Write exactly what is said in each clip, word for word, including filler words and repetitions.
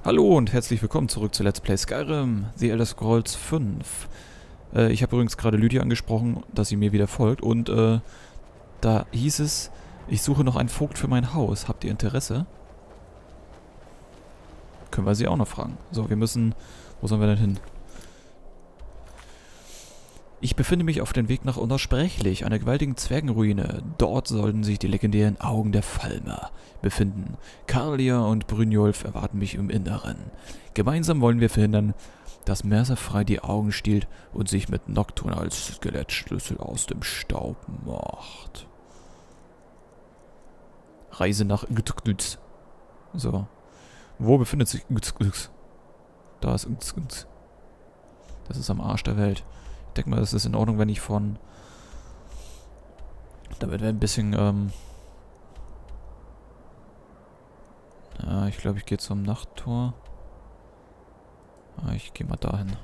Hallo und herzlich willkommen zurück zu Let's Play Skyrim, The Elder Scrolls fünf. Äh, ich habe übrigens gerade Lydia angesprochen, dass sie mir wieder folgt und äh, da hieß es, ich suche noch einen Vogt für mein Haus. Habt ihr Interesse? Können wir sie auch noch fragen. So, wir müssen... Wo sollen wir denn hin? Ich befinde mich auf dem Weg nach Unaussprechlich, einer gewaltigen Zwergenruine. Dort sollten sich die legendären Augen der Falmer befinden. Karlia und Brynjolf erwarten mich im Inneren. Gemeinsam wollen wir verhindern, dass Mercerfrei die Augen stiehlt und sich mit Nocturne als Skelettschlüssel aus dem Staub macht. Reise nach Gtgtz. So. Wo befindet sich Gtgtz? Da ist Gtgtz. Das ist am Arsch der Welt. Ich denke mal, das ist in Ordnung, wenn ich von... Damit wir ein bisschen, ähm... Ja, ich glaube, ich gehe zum Nachttor. Ah, ich gehe mal dahin.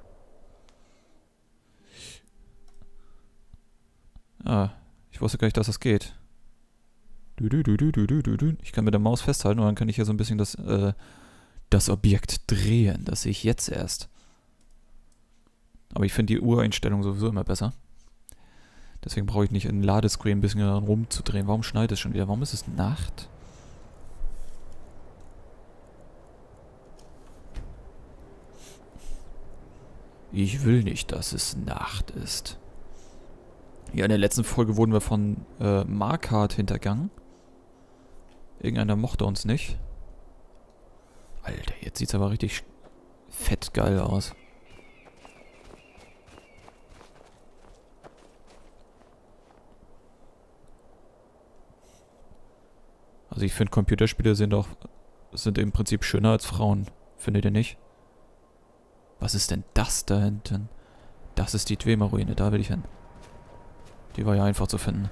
Ah, ich wusste gar nicht, dass das geht. Du, du, du, du, du, du, du. Ich kann mit der Maus festhalten und dann kann ich hier so ein bisschen das, äh, das Objekt drehen. Das sehe ich jetzt erst. Aber ich finde die Ureinstellung sowieso immer besser. Deswegen brauche ich nicht in Ladescreen ein bisschen rumzudrehen. Warum schneit es schon wieder? Warum ist es Nacht? Ich will nicht, dass es Nacht ist. Ja, in der letzten Folge wurden wir von äh, Markart hintergangen. Irgendeiner mochte uns nicht. Alter, jetzt sieht es aber richtig fett geil aus. Also ich finde, Computerspiele sind auch sind im Prinzip schöner als Frauen. Findet ihr nicht? Was ist denn das da hinten? Das ist die Dwemer-Ruine, da will ich hin. Die war ja einfach zu finden.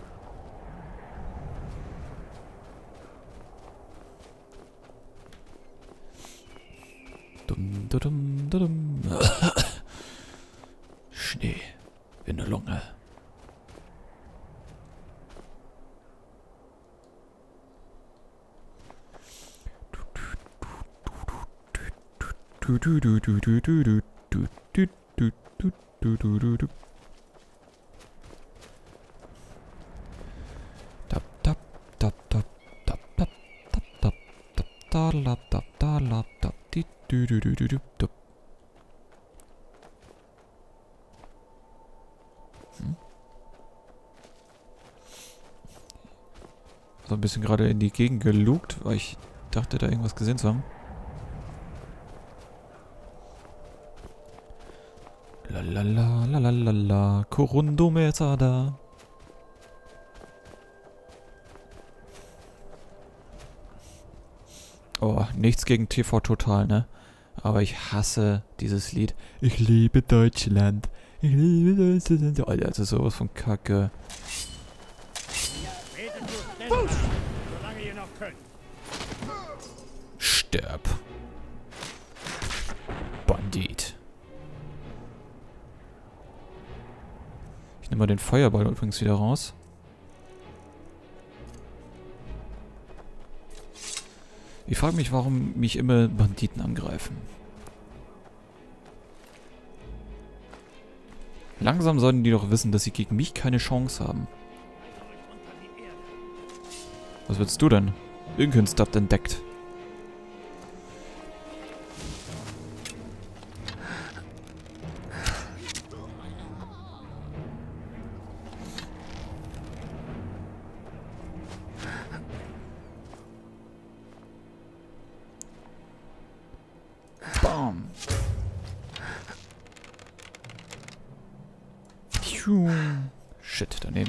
Dum, dum, dum, dum. Schnee in der Lunge. Du du du du du du du du du du du du du du. Tap tap tap tap tap tap tap tap tap da lap tap da lap tap di du du du du du du. So ein bisschen gerade in die Gegend gelugt, weil ich dachte, da irgendwas gesehen zu haben. Lalala, lalala, Korundo Mesada. Oh, nichts gegen T V Total, ne? Aber ich hasse dieses Lied. Ich liebe Deutschland. Ich liebe Deutschland. Alter, das ist sowas von Kacke. Sterb. Bandit. Ich nehme mal den Feuerball übrigens wieder raus. Ich frage mich, warum mich immer Banditen angreifen. Langsam sollten die doch wissen, dass sie gegen mich keine Chance haben. Was willst du denn? Irgendein habt entdeckt. Bam. Piu. Shit, daneben.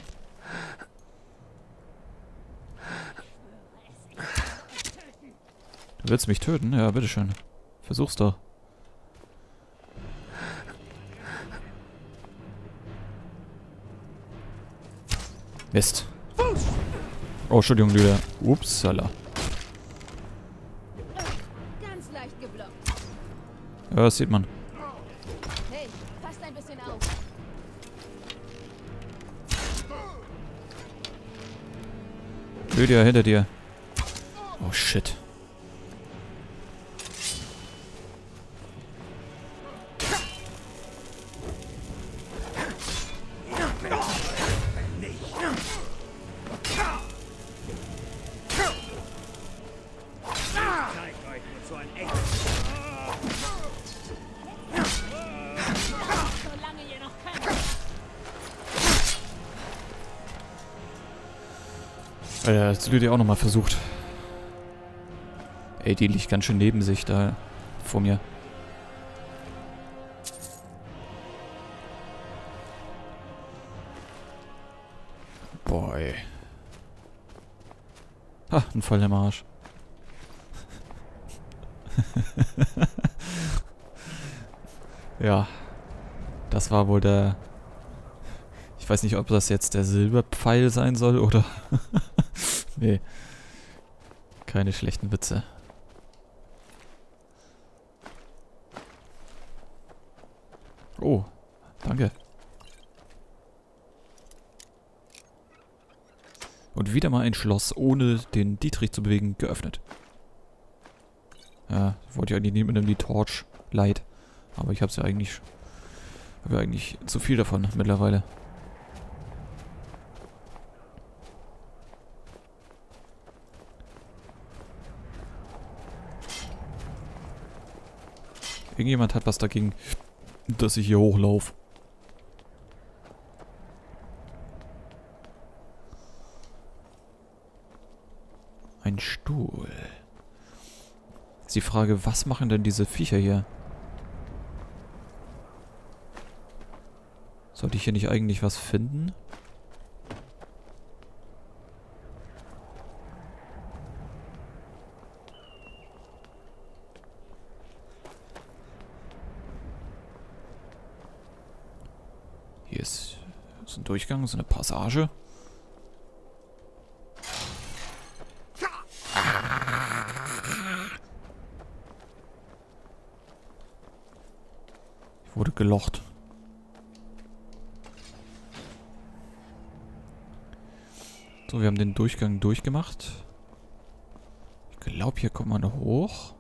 Du willst mich töten? Ja, bitteschön. Versuch's doch. Mist. Oh, Entschuldigung, Lydia. Upsala. Ganz leicht geblockt. Ja, das sieht man. Hey, passt ein bisschen auf. Lydia, hinter dir. Oh shit. Ja, das wird ja auch nochmal versucht. Ey, die liegt ganz schön neben sich da vor mir. Boah, ey. Ha, ein Fall im Arsch. Ja. Das war wohl der... Ich weiß nicht, ob das jetzt der Silberpfeil sein soll oder... Nee. Keine schlechten Witze. Oh, danke. Und wieder mal ein Schloss, ohne den Dietrich zu bewegen, geöffnet. Ja, wollte ich eigentlich nicht mit einem die Torch Light. Aber ich hab's ja eigentlich... Habe ja eigentlich zu viel davon mittlerweile. Irgendjemand hat was dagegen, dass ich hier hochlaufe. Ein Stuhl. Ist die Frage, was machen denn diese Viecher hier? Sollte ich hier nicht eigentlich was finden? Hier ist, ist ein Durchgang, so eine Passage. Ich wurde gelocht. So, wir haben den Durchgang durchgemacht. Ich glaube, hier kommt man hoch.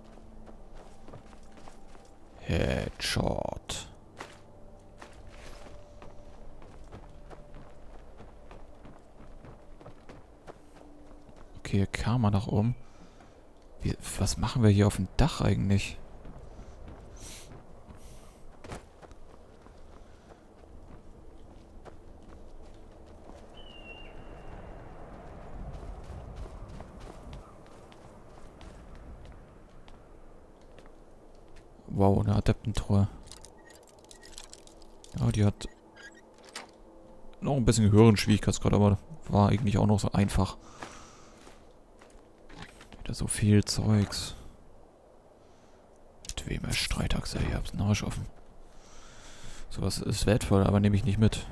Headshot. Okay, hier kam man nach oben. Wie, was machen wir hier auf dem Dach eigentlich? Wow, eine Adeptentruhe. Ja, die hat noch ein bisschen höheren Schwierigkeitsgrad, aber war eigentlich auch noch so einfach. Wieder so viel Zeugs. Mit wem er Streitachse? Ich hab's einen Arsch offen. Sowas ist wertvoll, aber nehme ich nicht mit.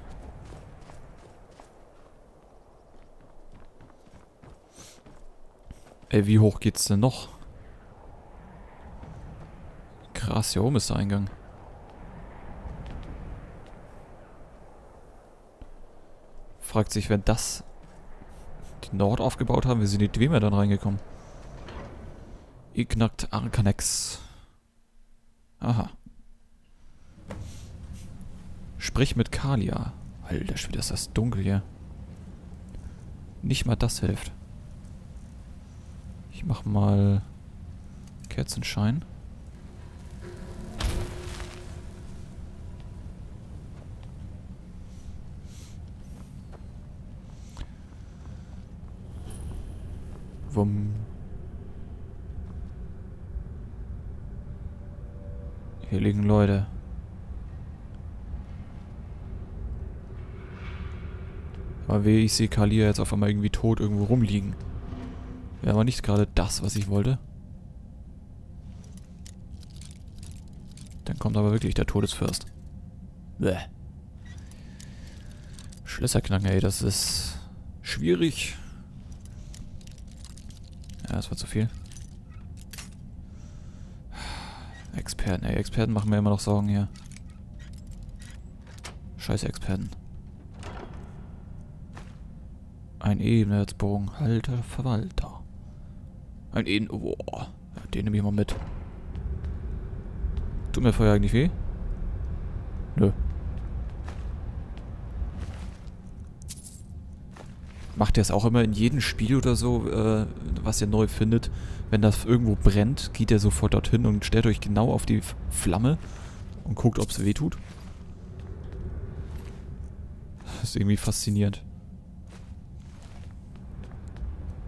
Ey, wie hoch geht's denn noch? Krass, hier oben ist der Eingang. Fragt sich, wenn das die Nord aufgebaut haben, wie sind die Dwemer dann reingekommen? Ignakt Arcanex. Aha. Sprich mit Kalia. Alter Schwede, ist das dunkel hier. Nicht mal das hilft. Ich mach mal Kerzenschein. Wumm. Hier liegen Leute. Aber wie ich sehe Kalia jetzt auf einmal irgendwie tot irgendwo rumliegen. Wäre aber nicht gerade das, was ich wollte. Dann kommt aber wirklich der Todesfürst. Bäh. Schlösser knacken, ey, das ist schwierig. Ja, das war zu viel. Experten, ey, Experten machen mir immer noch Sorgen hier. Scheiß Experten. Ein Ebenerzbogen, Halter, Verwalter. Ein Eden... Boah, ja, den nehme ich mal mit. Tut mir vorher eigentlich weh? Nö. Macht ihr es auch immer in jedem Spiel oder so, äh, was ihr neu findet? Wenn das irgendwo brennt, geht ihr sofort dorthin und stellt euch genau auf die Flamme und guckt, ob es weh tut? Das ist irgendwie faszinierend.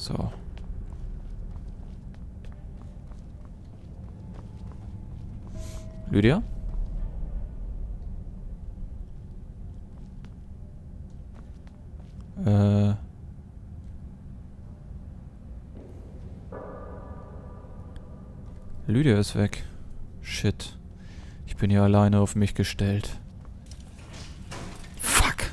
So. Lydia? Äh. Lydia ist weg. Shit. Ich bin hier alleine auf mich gestellt. Fuck.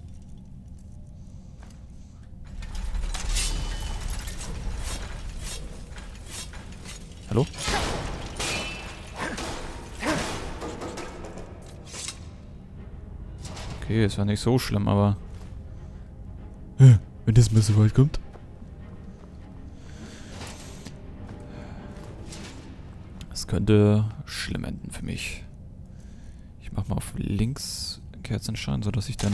Hallo? Okay, ist ja nicht so schlimm, aber... Wenn das mal so weit kommt. Es könnte schlimm enden für mich. Ich mach mal auf links Kerzenschein, sodass ich dann...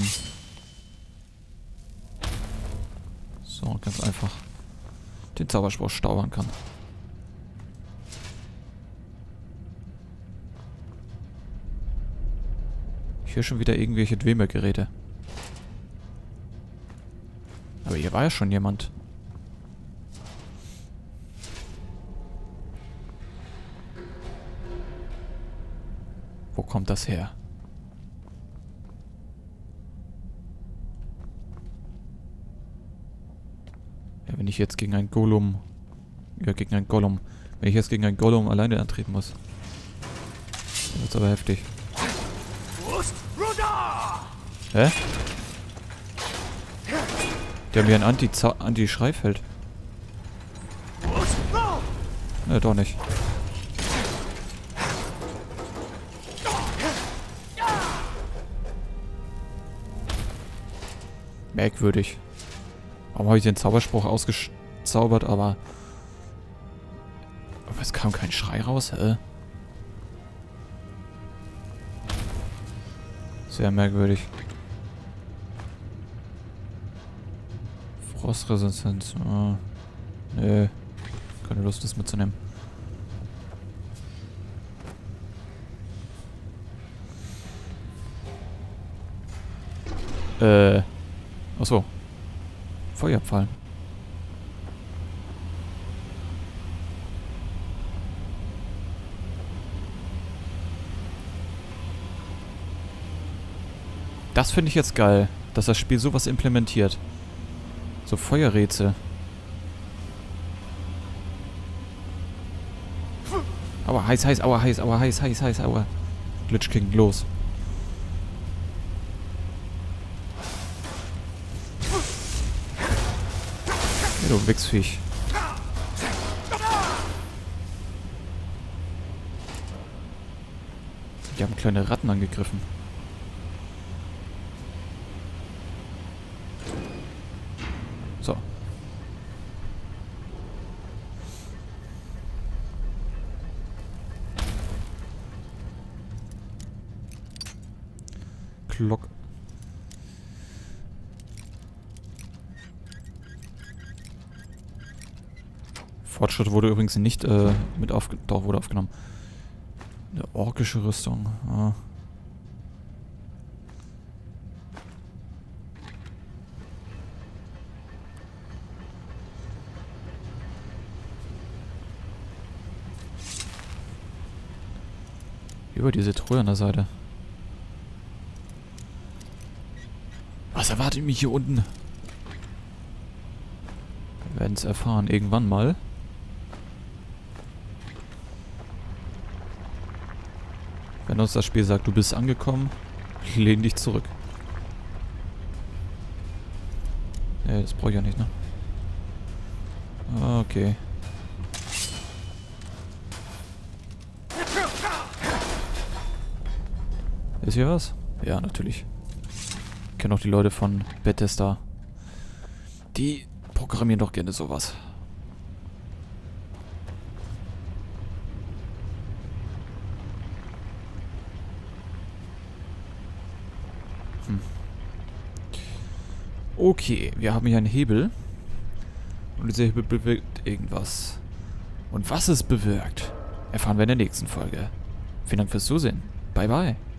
So, ganz einfach den Zauberspruch staubern kann. Ich höre schon wieder irgendwelche Dwemer-Geräte. Aber hier war ja schon jemand. Wo kommt das her? Ja, wenn ich jetzt gegen ein Golem... Ja, gegen ein Golem. Wenn ich jetzt gegen ein Golem alleine antreten muss. Dann wird's aber heftig. Hä? Die haben hier ein Anti- Anti-Schreifeld. Ne, doch nicht. Merkwürdig. Warum habe ich den Zauberspruch ausgezaubert, aber... Aber es kam kein Schrei raus, hä? Sehr merkwürdig. Frostresistenz. Oh. Nö. Keine Lust, das mitzunehmen. Äh. Achso. Feuerpfeil. Das finde ich jetzt geil, dass das Spiel sowas implementiert. So Feuerrätsel. Aua, heiß, heiß, aua, heiß, aua, heiß, heiß, heiß, aua. Glitch King, los. Ja, du Wichsviech. Die haben kleine Ratten angegriffen. So. Glock. Fortschritt wurde übrigens nicht äh, mit aufge... Doch, wurde aufgenommen. Eine orkische Rüstung. Ah. Über diese Truhe an der Seite. Was erwartet mich hier unten? Wir werden es erfahren, irgendwann mal. Wenn uns das Spiel sagt, du bist angekommen, lehn dich zurück. Nee, das brauche ich ja nicht, ne? Okay. Ist hier was? Ja, natürlich. Ich kenne auch die Leute von Bethesda. Die programmieren doch gerne sowas. Hm. Okay, wir haben hier einen Hebel. Und dieser Hebel bewirkt irgendwas. Und was es bewirkt, erfahren wir in der nächsten Folge. Vielen Dank fürs Zusehen. Bye bye.